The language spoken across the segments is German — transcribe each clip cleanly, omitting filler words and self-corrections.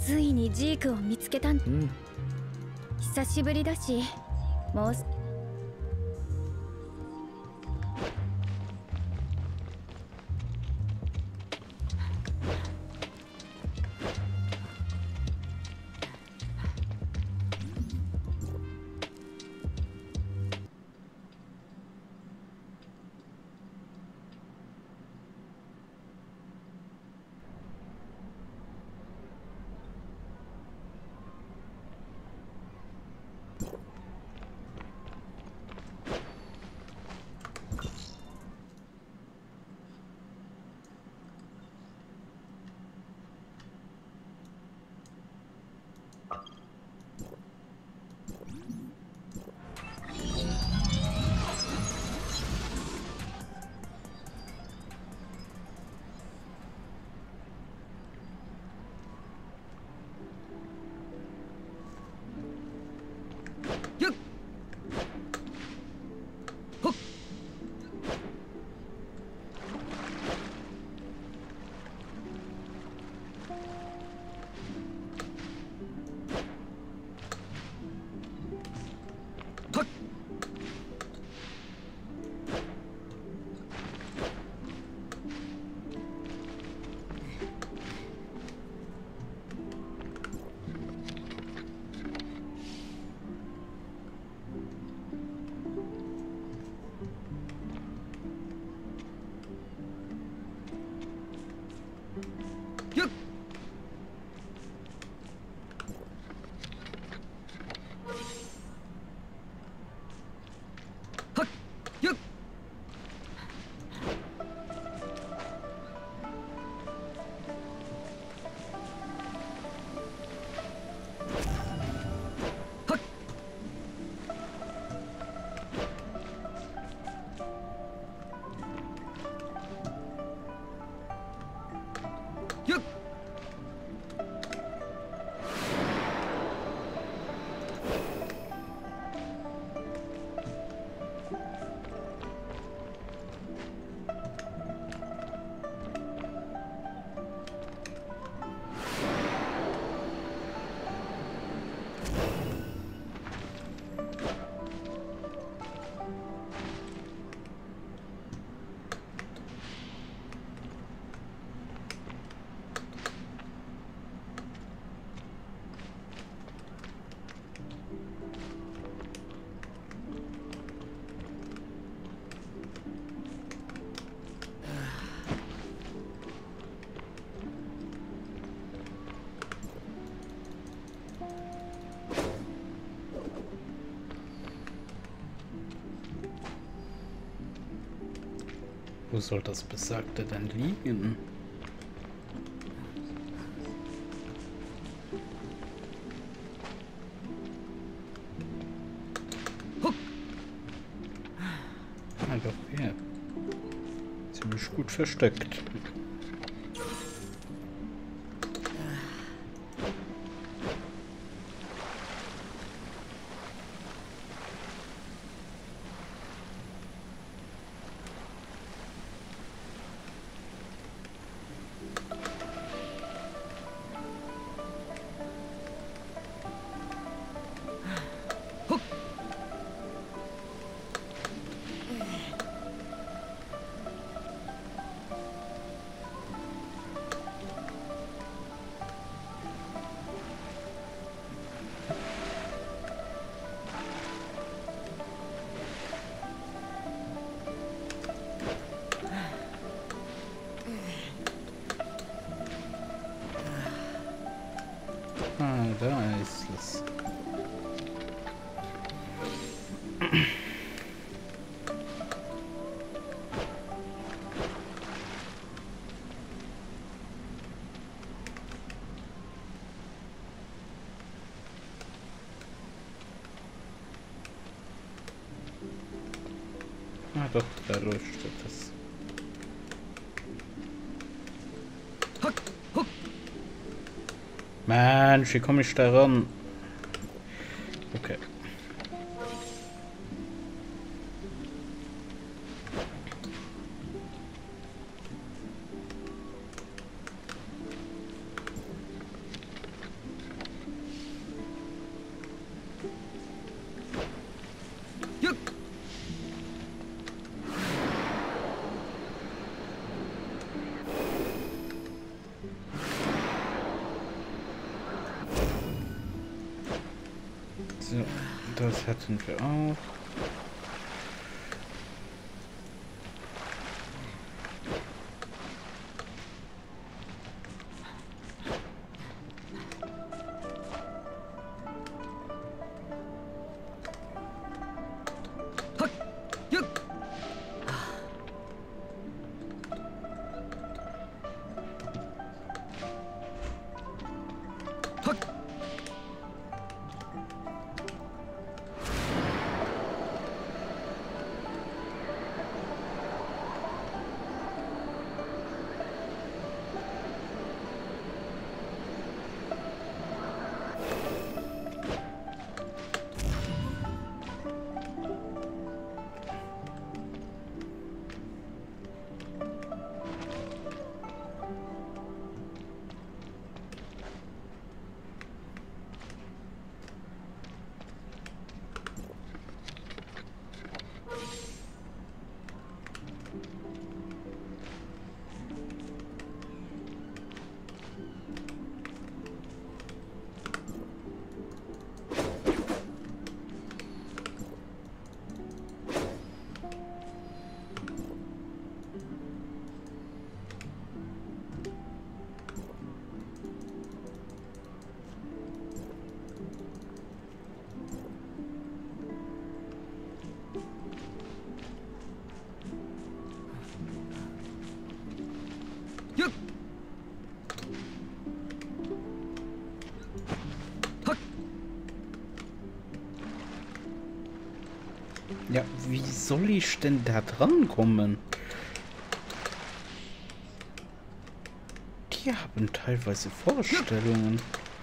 ついにジークを見つけたん。久しぶりだし、もう wo soll das Besagte denn liegen? Ah, doch hier. Ziemlich gut versteckt. Ah, da ist es. Ah, doch, da leuchtet es. Mensch, wie komme ich da ran? Okay. So, das hatten wir auch. Ja, wie soll ich denn da dran kommen? Die haben teilweise Vorstellungen.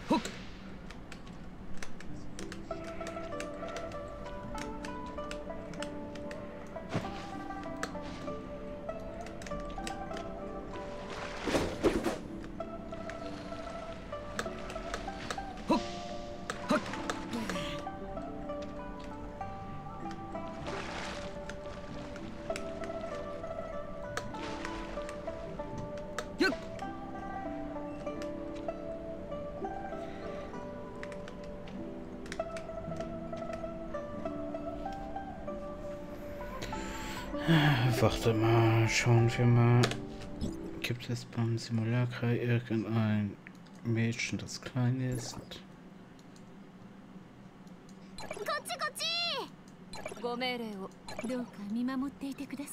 Warte mal, schauen wir mal. Gibt es beim Simulacra irgendein Mädchen, das klein ist? ご命令をどうか見守っていてくださ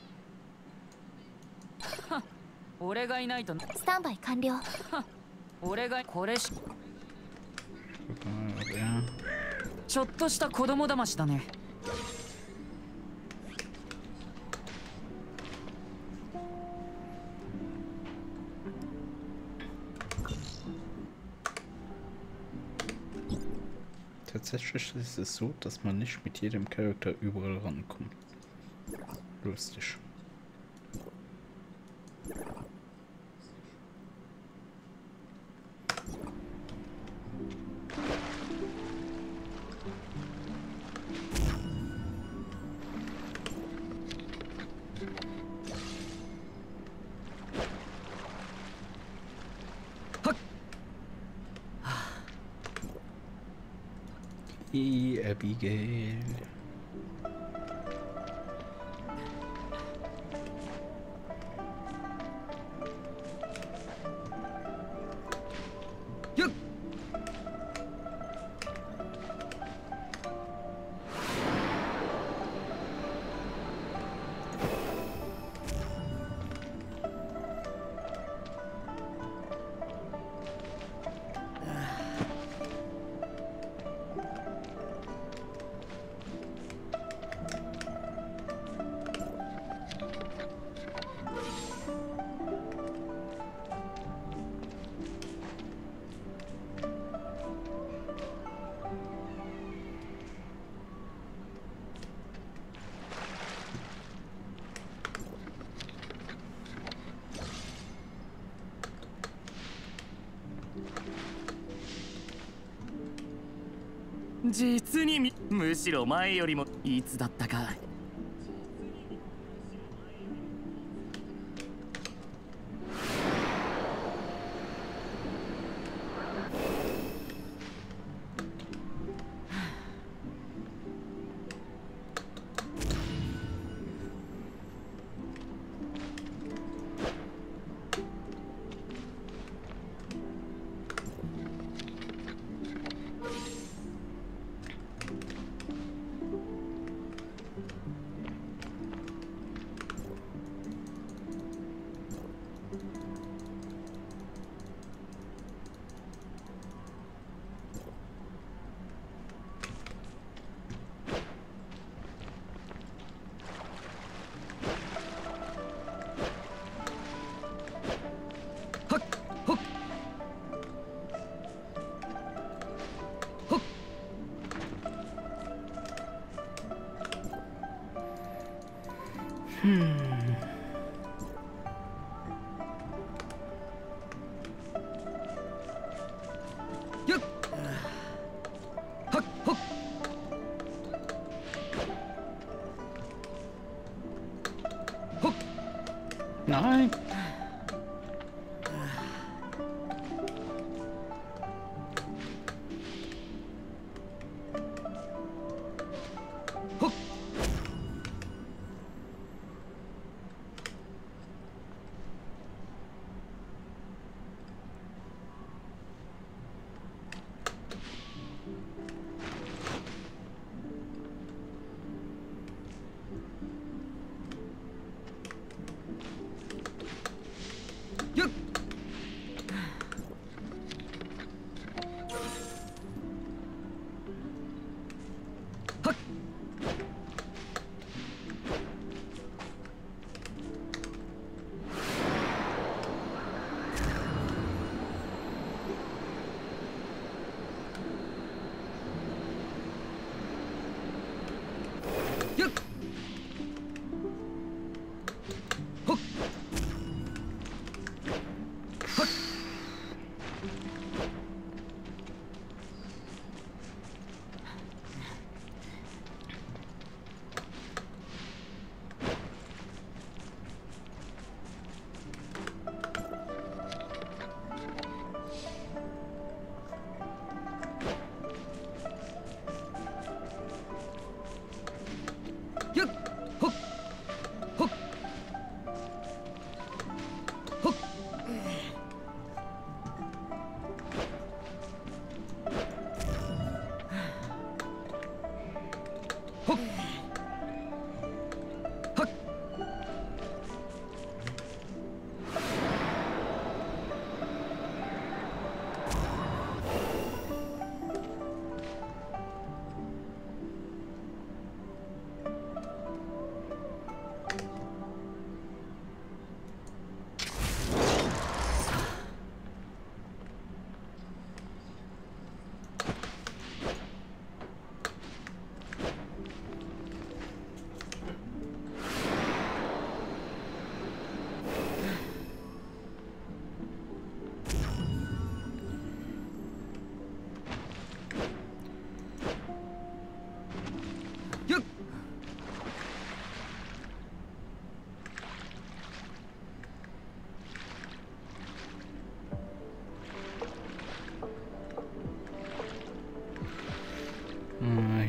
い。俺がいないとスタンバイ完了。俺がこれしちょっとした子供騙しだね。 Tatsächlich ist es so, dass man nicht mit jedem Charakter überall rankommt. Lustig. Abigail. 実にむしろ前よりもいつだったか。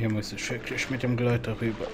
Hier muss ich wirklich mit dem Gleiter rüber.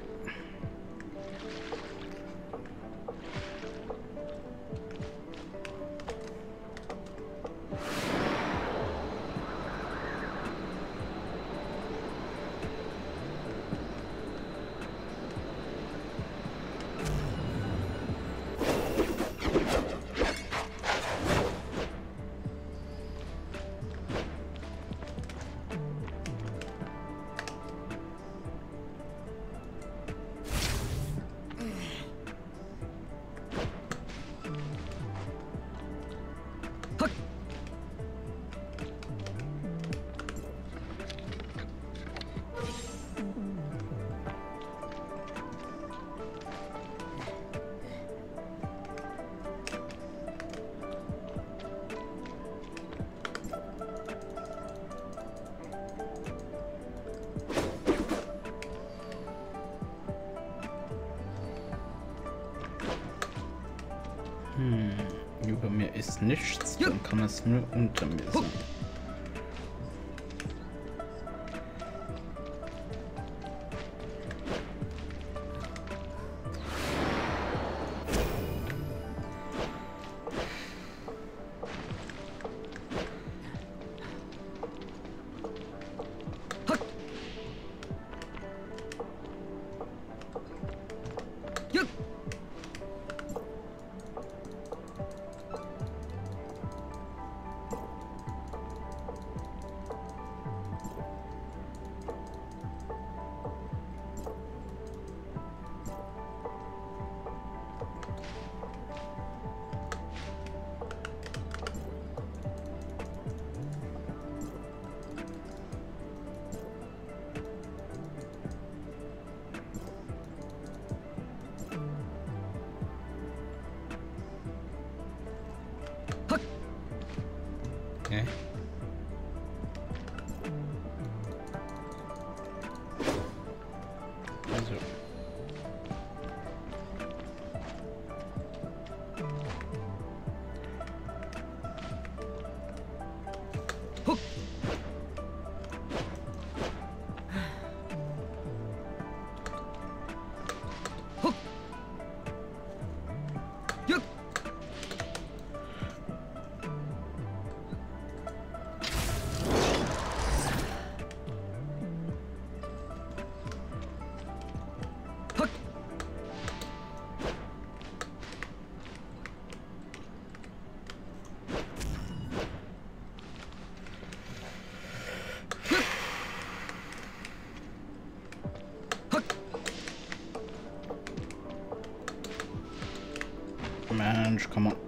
Über mir ist nichts, dann kann es nur unter mir sein. Okay. Also. Mensch, komm on.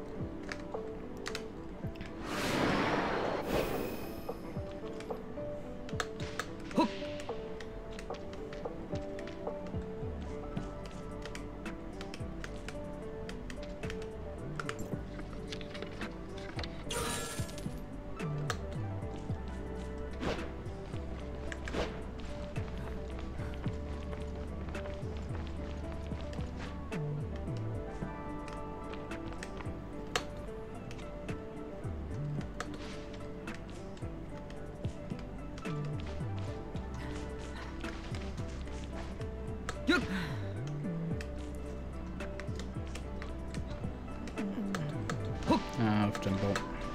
Ah, auf dem Baum.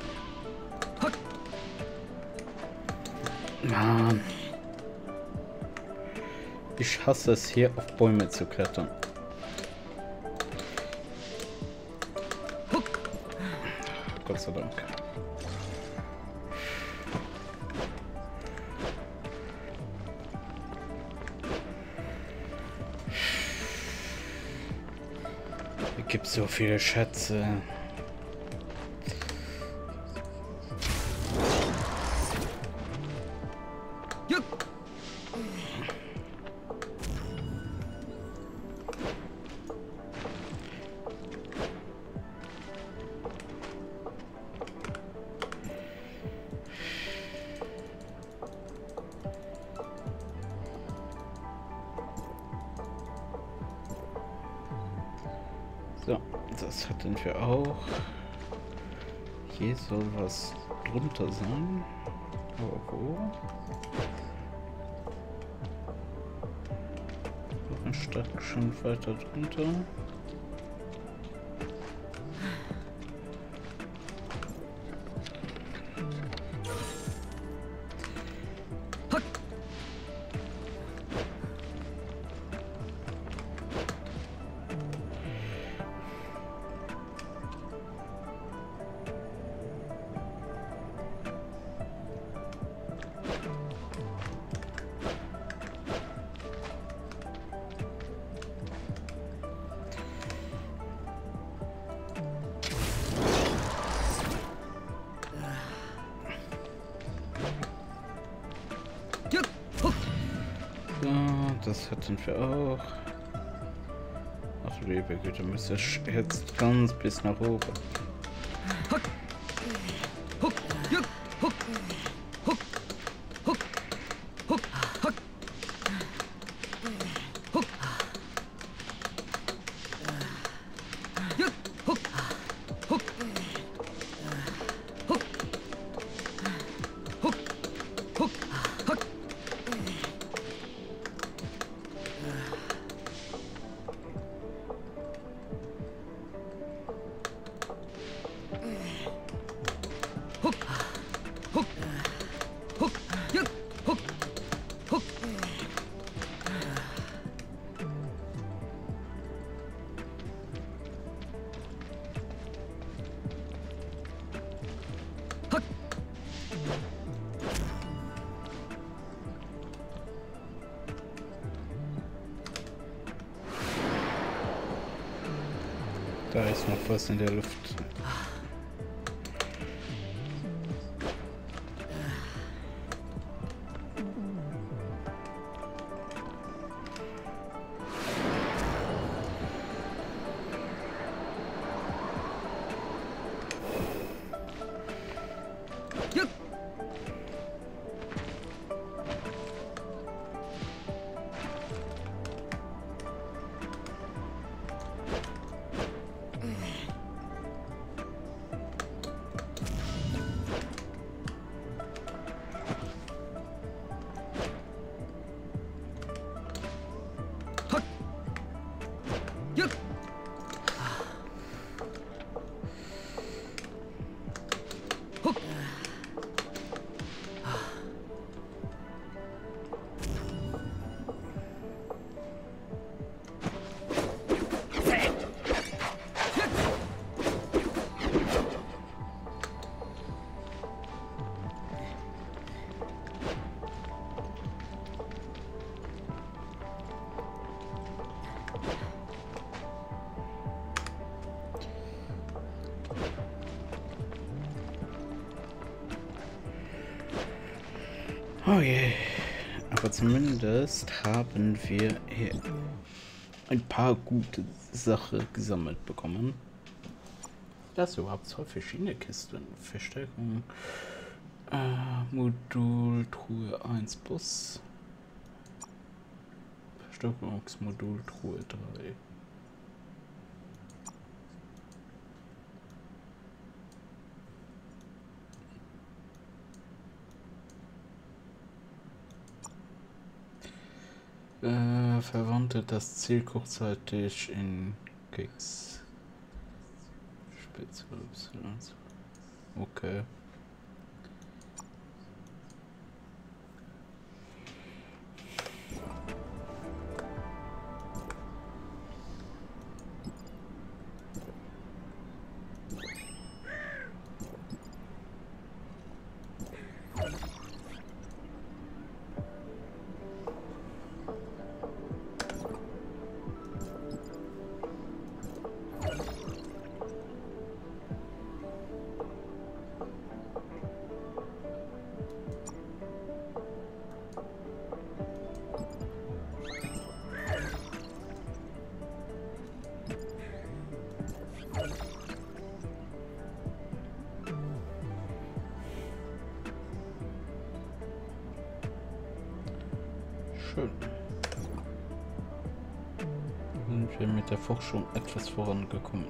Mann. Ich hasse es, hier auf Bäume zu klettern. Gott sei Dank. Es gibt so viele Schätze. So, das hatten wir auch. Hier soll was drunter sein. Aber wo? Ein Stück schon weiter drunter. Das hätten wir auch. Ach liebe Güte, müsste jetzt ganz bis nach oben. Da ist noch was in der Luft. Oh je, aber zumindest haben wir hier ein paar gute Sachen gesammelt bekommen. Das überhaupt 2 verschiedene Kisten. Verstärkung, Modul, Truhe 1 Bus, Verstärkungsmodul, Truhe 3. Verwandte das Ziel kurzzeitig in Keks. Spezial. Okay. Schön. Sind wir mit der Forschung etwas vorangekommen.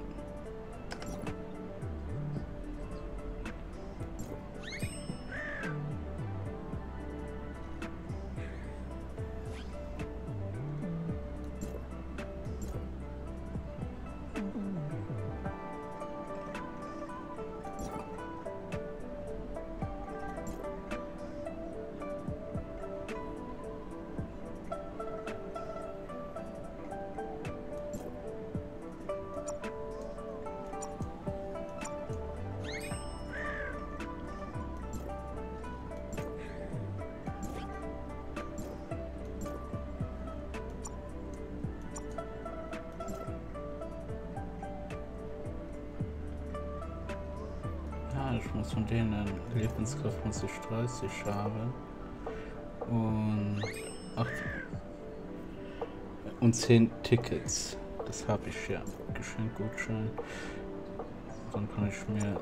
ich muss von denen Lebenskraft muss ich 30 haben. Und 8 und 10 Tickets. Das habe ich ja. Geschenkgutschein. Dann kann ich mir.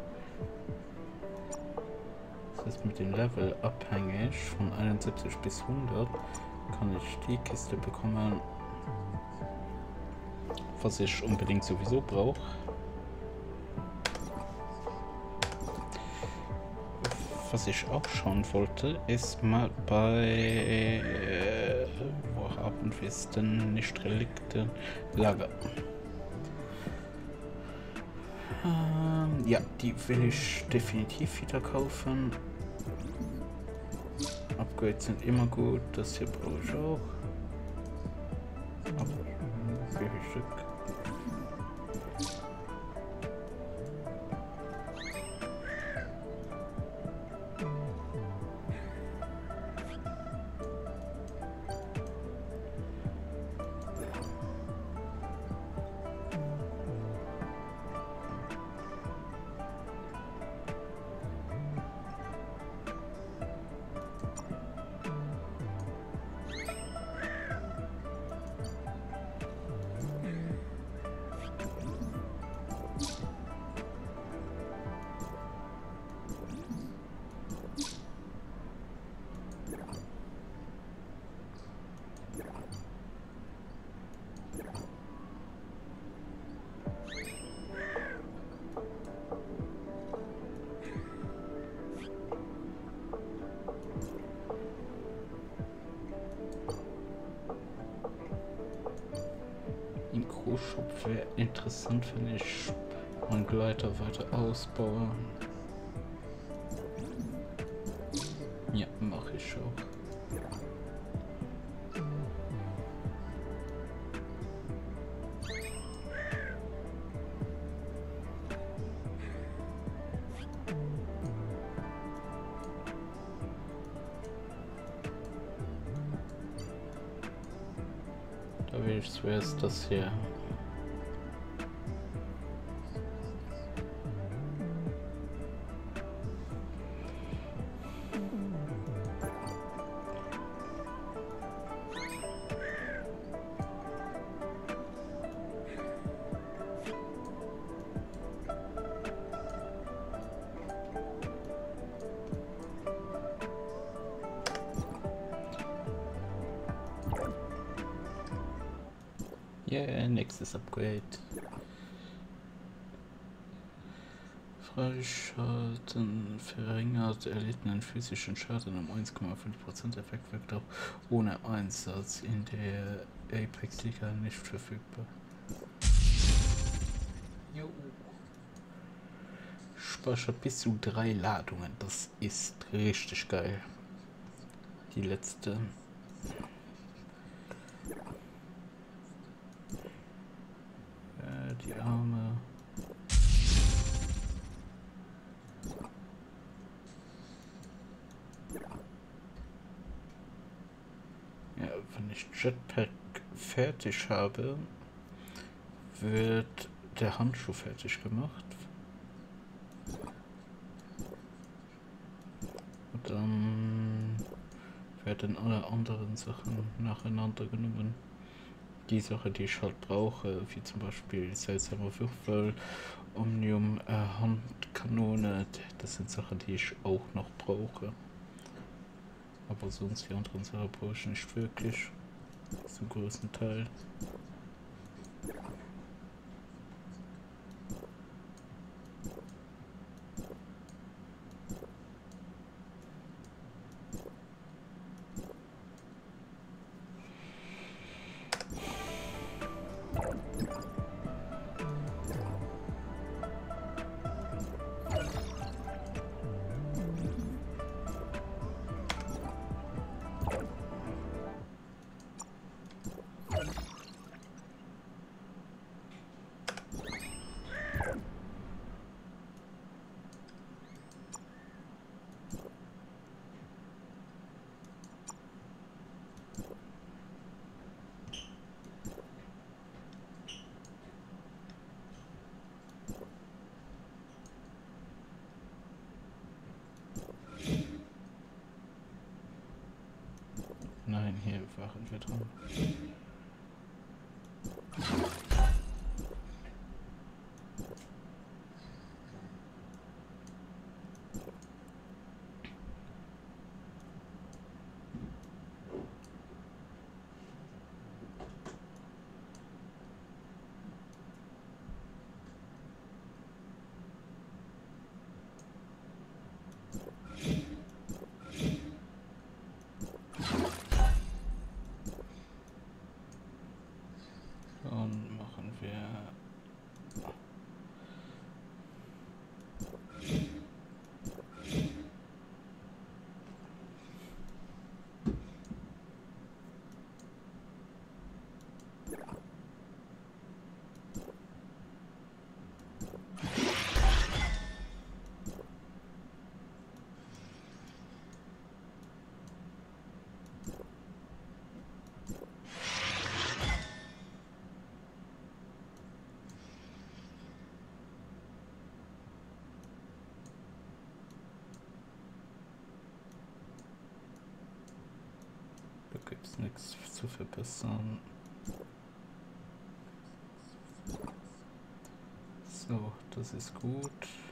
Das ist mit dem Level abhängig. Von 71 bis 100 kann ich die Kiste bekommen, was ich unbedingt sowieso brauche. Was ich auch schauen wollte, ist mal bei wo haben wir es denn nicht Relikte Lager. Ja, die will ich definitiv wieder kaufen. Upgrades sind immer gut, das hier brauche ich auch. Aber wie viel Stück? Im Großshop wäre interessant, wenn ich meinen Gleiter weiter ausbaue. Ja, mache ich auch. Da will ich zuerst das hier. Yeah, nächstes Upgrade. Freischalten verringert erlittenen physischen Schaden um 1,5%. Effekt wirkt auch ohne Einsatz in der Apex-Liga nicht verfügbar. Jo. Speichert bis zu 3 Ladungen. Das ist richtig geil. Die letzte. Die Arme. Ja, wenn ich Jetpack fertig habe, wird der Handschuh fertig gemacht. Und dann werden alle anderen Sachen nacheinander genommen. Die Sache, die ich halt brauche, wie zum Beispiel seltsamer Würfel, Omnium, Handkanone, das sind Sachen, die ich auch noch brauche. Aber sonst die anderen Sachen brauche ich nicht wirklich, zum größten Teil. hier waren wir dran. Dann machen wir da gibt es nichts zu verbessern. So, das ist gut.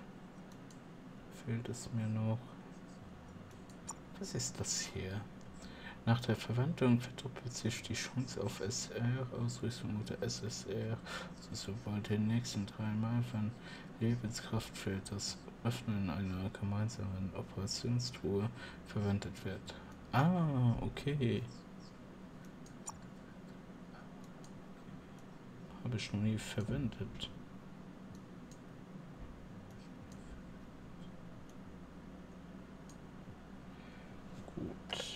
Fehlt es mir noch? Was ist das hier? Nach der Verwendung verdoppelt sich die Chance auf SR, Ausrüstung oder SSR, also sobald den nächsten 3 Mal von Lebenskraft für das Öffnen einer gemeinsamen Operationstruhe verwendet wird. Ah, okay. Habe ich noch nie verwendet. Gut.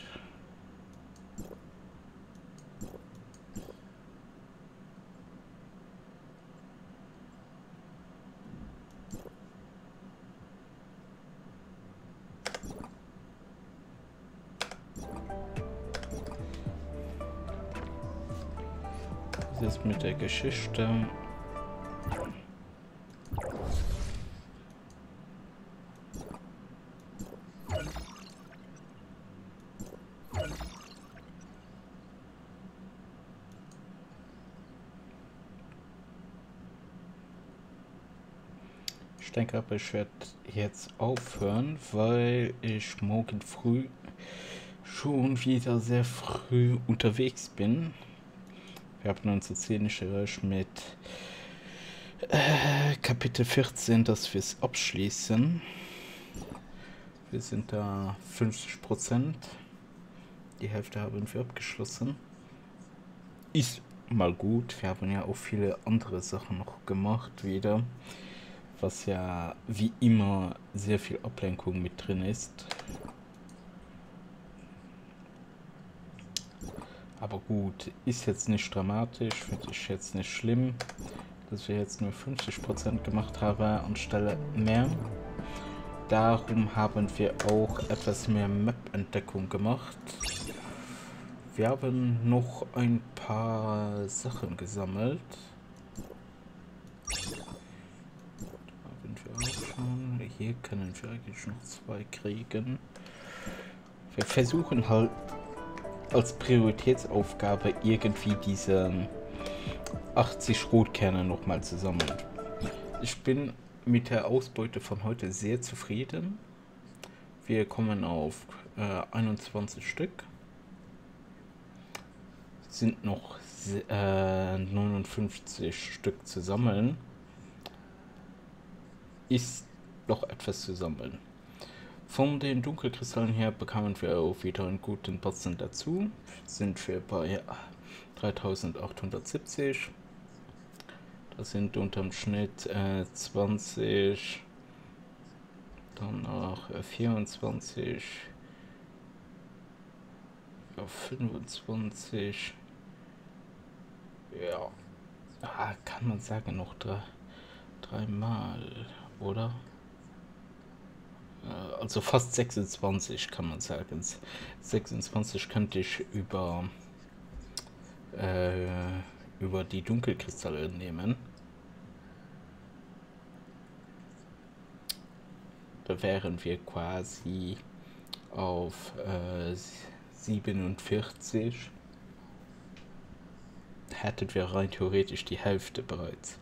Was ist mit der Geschichte? Ich denke aber, ich werde jetzt aufhören, weil ich morgen früh schon wieder sehr früh unterwegs bin. Wir haben unser Ziel mit Kapitel 14, dass wir es abschließen. Wir sind da 50%. Die Hälfte haben wir abgeschlossen. Ist mal gut. Wir haben ja auch viele andere Sachen noch gemacht wieder. Was ja wie immer sehr viel Ablenkung mit drin ist. Aber gut, ist jetzt nicht dramatisch, finde ich jetzt nicht schlimm, dass wir jetzt nur 50% gemacht haben anstelle mehr. Darum haben wir auch etwas mehr Map-Entdeckung gemacht. Wir haben noch ein paar Sachen gesammelt. Da haben wir auch schon. Hier können wir eigentlich noch 2 kriegen. Wir versuchen halt als Prioritätsaufgabe irgendwie diese 80 Rotkerne nochmal zu sammeln. Ich bin mit der Ausbeute von heute sehr zufrieden. Wir kommen auf 21 Stück. Sind noch 59 Stück zu sammeln. Ist noch etwas zu sammeln. Von den Dunkelkristallen her bekamen wir auch wieder einen guten Batzen dazu. Sind wir bei 3870. Das sind unterm Schnitt 20, danach 24, ja, 25. Ja, kann man sagen, noch dreimal, oder? Also fast 26 kann man sagen. 26 könnte ich über die Dunkelkristalle nehmen. Da wären wir quasi auf 47. Hättet wir rein theoretisch die Hälfte bereits.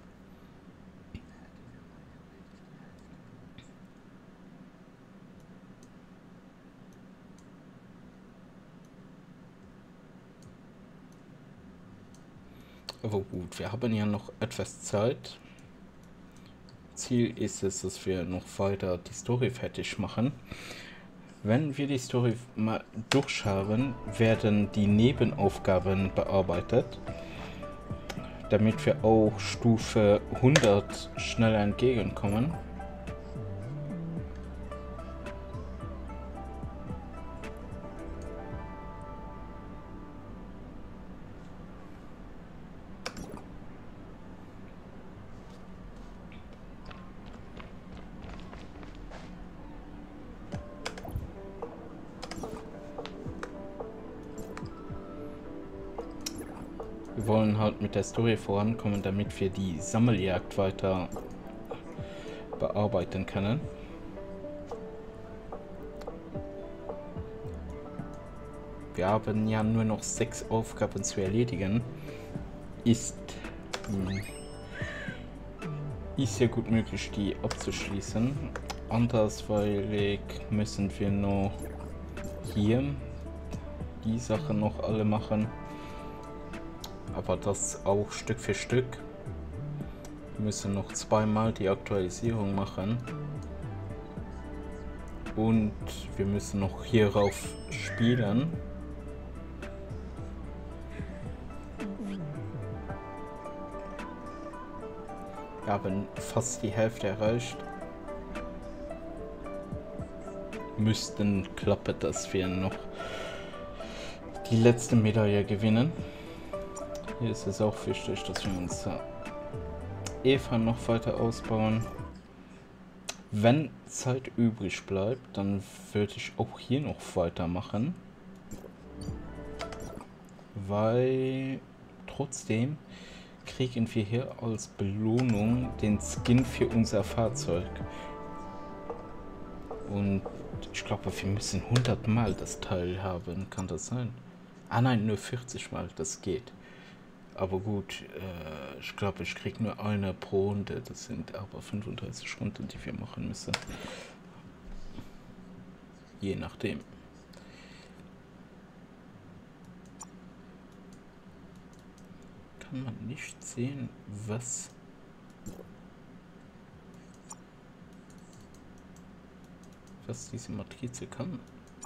Aber gut, wir haben ja noch etwas Zeit. Ziel ist es, dass wir noch weiter die Story fertig machen. Wenn wir die Story mal durchschauen, werden die Nebenaufgaben bearbeitet, damit wir auch Stufe 100 schnell entgegenkommen. Wir wollen halt mit der Story vorankommen, damit wir die Sammeljagd weiter bearbeiten können. Wir haben ja nur noch 6 Aufgaben zu erledigen. Ist ja gut möglich, die abzuschließen. Andersweilig müssen wir noch hier die Sachen noch alle machen. Aber das auch Stück für Stück. Wir müssen noch zweimal die Aktualisierung machen. Und wir müssen noch hierauf spielen. Wir haben fast die Hälfte erreicht. Müssten klappen, dass wir noch die letzte Medaille gewinnen. Hier ist es auch wichtig, dass wir uns Eva noch weiter ausbauen. Wenn Zeit übrig bleibt, dann würde ich auch hier noch weitermachen. Weil trotzdem kriegen wir hier als Belohnung den Skin für unser Fahrzeug. Und ich glaube, wir müssen 100 Mal das Teil haben. Kann das sein? Ah nein, nur 40 Mal. Das geht. Aber gut, ich glaube, ich kriege nur eine pro Runde. Das sind aber 35 Runden, die wir machen müssen. Je nachdem. Kann man nicht sehen, was diese Matrize kann.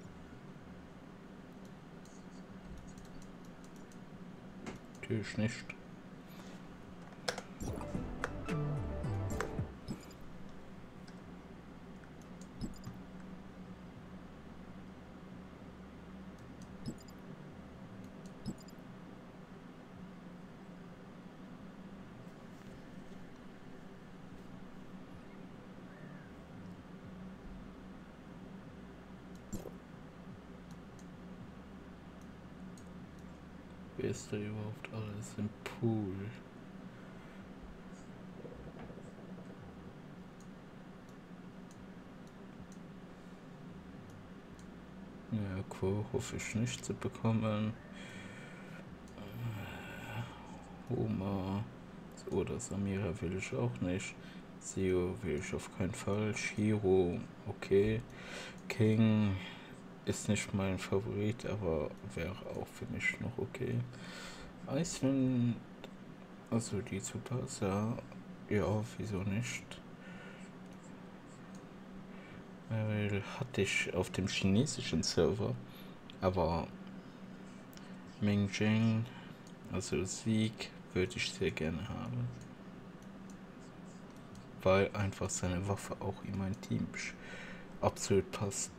Natürlich nicht. Wer ist da überhaupt alles im Pool? Ja, Quo hoffe ich nicht zu bekommen. Homer oder Samira will ich auch nicht. Seo will ich auf keinen Fall. Shiro, okay. King ist nicht mein Favorit, aber wäre auch für mich noch okay. Icewind, also die Tsubasa, ja, wieso nicht? Hatte ich auf dem chinesischen Server, aber Mingjing, also Sieg, würde ich sehr gerne haben. Weil einfach seine Waffe auch in mein Team absolut passt.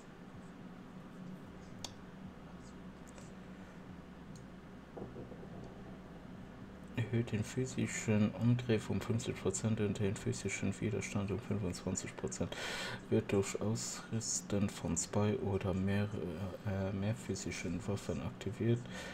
Erhöht den physischen Angriff um 50% und den physischen Widerstand um 25%. Wird durch Ausrüsten von 2 oder mehr physischen Waffen aktiviert.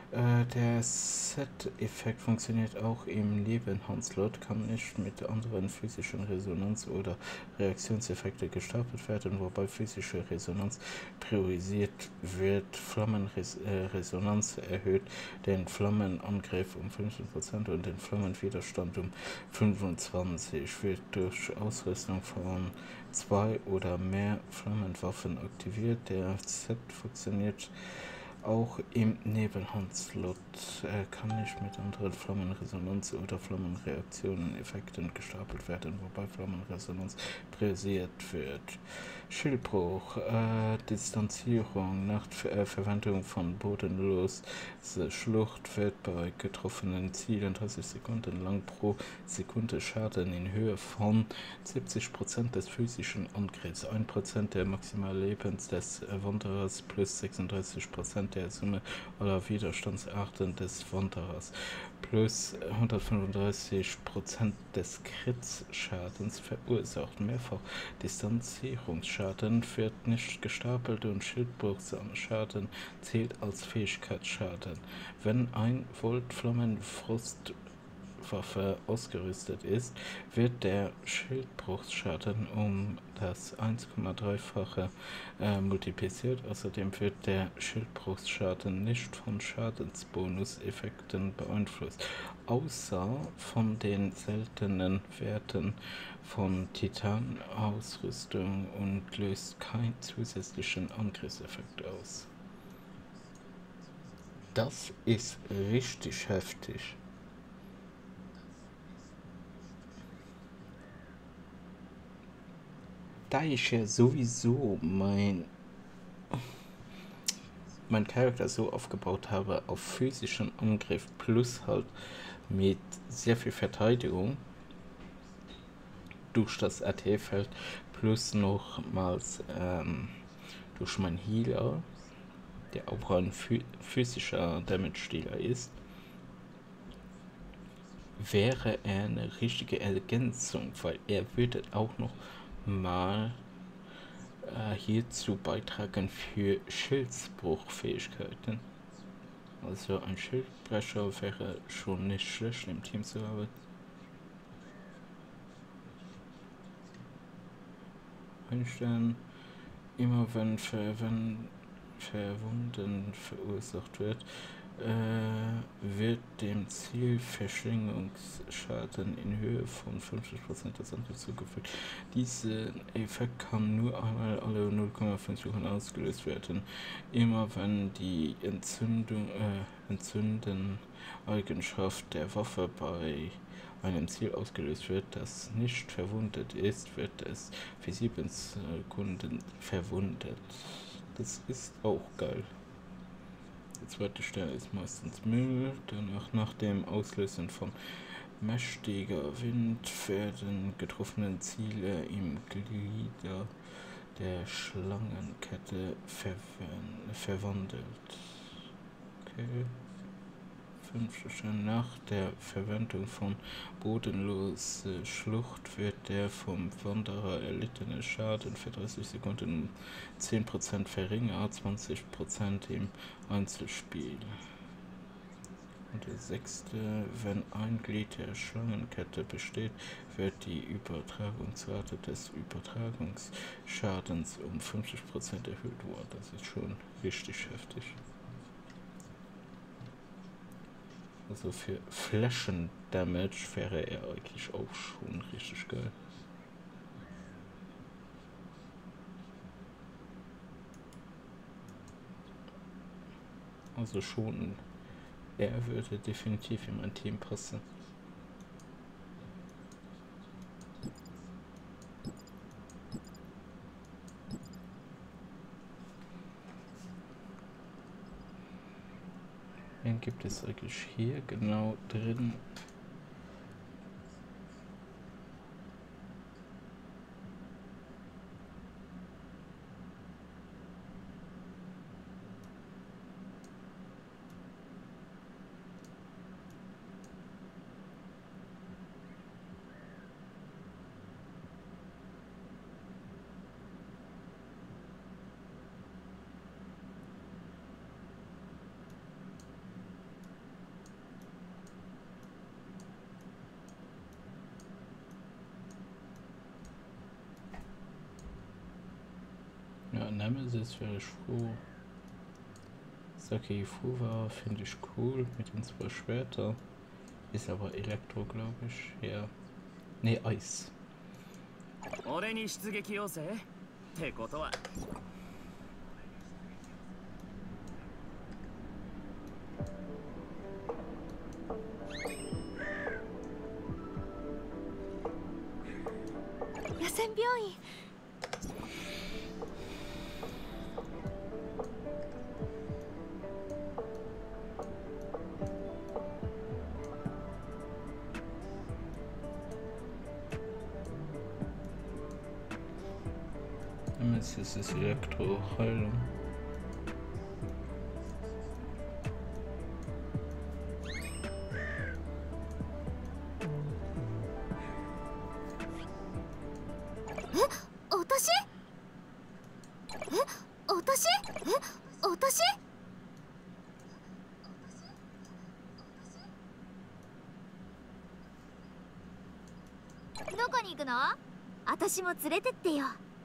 Der Set-Effekt funktioniert auch im Nebenhandslot, kann nicht mit anderen physischen Resonanz- oder Reaktionseffekte gestapelt werden, wobei physische Resonanz priorisiert wird. Flammenresonanz erhöht den Flammenangriff um 15% und den Flammenwiderstand um 25%, wird durch Ausrüstung von 2 oder mehr Flammenwaffen aktiviert. Der Set funktioniert auch im Nebenhandslot, kann nicht mit anderen Flammenresonanz- oder Flammenreaktionen-Effekten gestapelt werden, wobei Flammenresonanz priorisiert wird. Schildbruch, Distanzierung nach Verwendung von bodenlos. Schlucht wird bei getroffenen Zielen 30 Sekunden lang pro Sekunde Schaden in Höhe von 70% des physischen Angriffs, 1% der Maximallebens des Wanderers plus 36% der Summe aller Widerstandsarten des Wanderers plus 135% des Crit-Schadens verursacht. Mehrfach Distanzierungsschaden wird nicht gestapelt und Schildbruchschaden zählt als Fähigkeitsschaden. Wenn ein Volt Flammenfrostwaffe ausgerüstet ist, wird der Schildbruchsschaden um das 1,3-fache multipliziert. Außerdem wird der Schildbruchsschaden nicht von Schadensbonus-Effekten beeinflusst, außer von den seltenen Werten von Titan-Ausrüstung und löst keinen zusätzlichen Angriffseffekt aus. Das ist richtig heftig. Da ich ja sowieso mein Charakter so aufgebaut habe auf physischen Angriff plus halt mit sehr viel Verteidigung durch das AT-Feld plus nochmals durch mein Healer, der auch ein physischer Damage-Dealer ist, wäre er eine richtige Ergänzung, weil er würde auch noch mal hierzu beitragen für Schildbruchfähigkeiten. Also ein Schildbrecher wäre schon nicht schlecht im Team zu haben. Einstellen, immer wenn Verwunden verursacht wird, wird dem Ziel Verschlingungsschaden in Höhe von 50% des Angriffs zugefügt. Dieser Effekt kann nur einmal alle 0,5 Sekunden ausgelöst werden. Immer wenn die Entzünden-Eigenschaft der Waffe bei einem Ziel ausgelöst wird, das nicht verwundet ist, wird es für 7 Sekunden verwundet. Das ist auch geil. Die zweite Stelle ist meistens Müll. Danach, nach dem Auslösen von mächtiger Wind, werden getroffene Ziele im Glieder der Schlangenkette verwandelt. Okay. 5. Stelle. Nach der Verwendung von bodenlose Schlucht wird der vom Wanderer erlittene Schaden für 30 Sekunden um 10% verringert, 20% im Einzelspiel. Und der 6. Wenn ein Glied der Schlangenkette besteht, wird die Übertragungsrate des Übertragungsschadens um 50% erhöht. Wow, das ist schon richtig heftig. Also für Flächen-Damage wäre er eigentlich auch schon richtig geil. Also schon, er würde definitiv in mein Team passen. Wen gibt es eigentlich hier genau drin? Ja, Nemesis wäre ich froh. Saki Fuwa finde ich cool mit den 2 Schwerter. Ist aber Elektro, glaube ich. Ja. Nee, Eis. 俺に出撃要請ってことは野戦病院。 Nemesis ist Elektro-Heilung. どこに行くの？私も連れてってよ。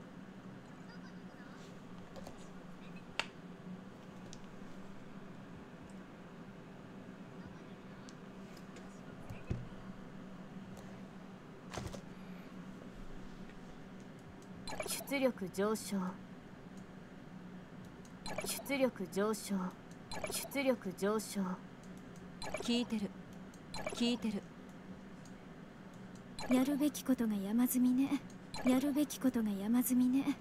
出力上昇。出力上昇。出力上昇。 聞いてる聞いてる。 やるべきことが山積みね。やるべきことが山積みね。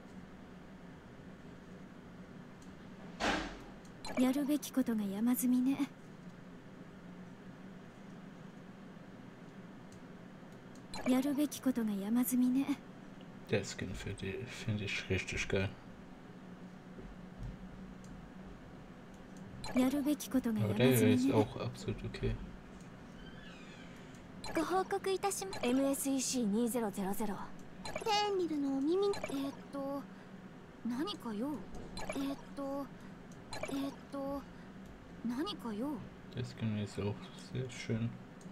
やるべきことが山積みね。やるべきことが山積みね。 Der Skin finde ich richtig geil. やるべきことが Aber 山 der 積 hier み ist ね。 auch absolut okay. ご報告いたします。 MSEC2000。 テンリルのお耳。何かよ。何かよ。 Der Skin ist auch sehr schön.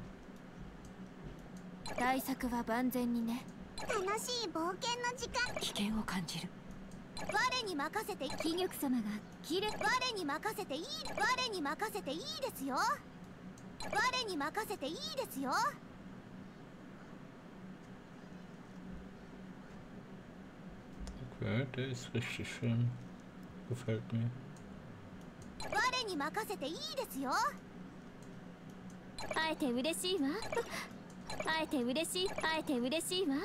対策は万全にね。楽しい冒険の時間。 危険を感じる。 我に任せて。貴玉様が切る。我に任せていい。我に任せていいですよ。我に任せていいですよ。 Okay, der ist richtig schön. Gefällt mir. 我に任せていいですよ。会えて嬉しいわ。会えて嬉しい。会えて嬉しいわ。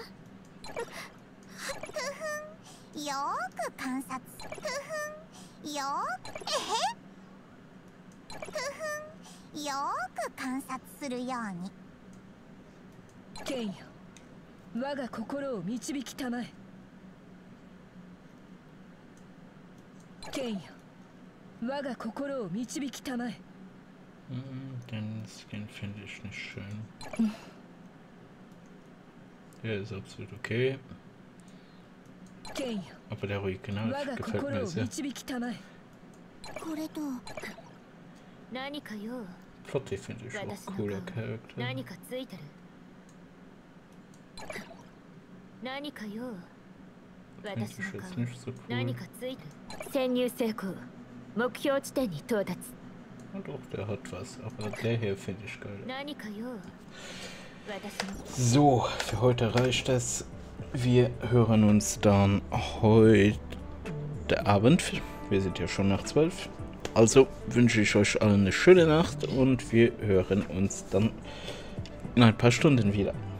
ふふん。よーく観察。ふふん。よーく。ふふん。よーく観察するように。 剣よ、我が心を導きたまえ。剣よ、我が心を導きたまえ。 Den Skin finde ich nicht schön. Der ist absolut okay. Aber der Original gefällt mir sehr. Flotti finde ich auch cooler Charakter. 何かついてる。何かよ。 Finde ich jetzt nicht so cool. 何かついてる。潜入成功。目標地点に到達。 Und auch der hat was, aber der hier finde ich geil. 何かよ。 So, für heute reicht es. Wir hören uns dann heute Abend. Wir sind ja schon nach 12. Also wünsche ich euch allen eine schöne Nacht und wir hören uns dann in ein paar Stunden wieder.